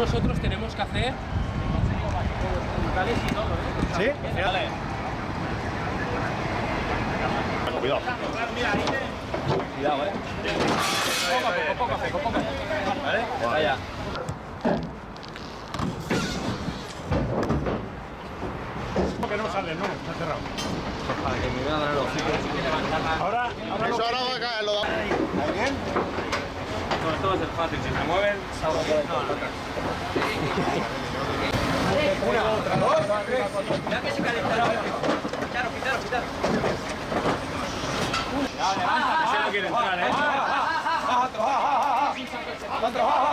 nosotros tenemos que hacer y todo, ¿eh? ¿Sí? Vale. Cuidado. Cuidado, ¿eh? Poco a poco. ¿Vale? Vaya. Que no sale, no, está cerrado. Para que me vean los hocico. Ahora Eso ahora va a caer, lo da. ¿Ahí bien? No, esto va a ser fácil. Si se mueven, salgo por el Una, otra, dos, tres. Ya que se calentará. Quitaros. Ya, levanta, que se no quiere entrar, ¿eh? Otro,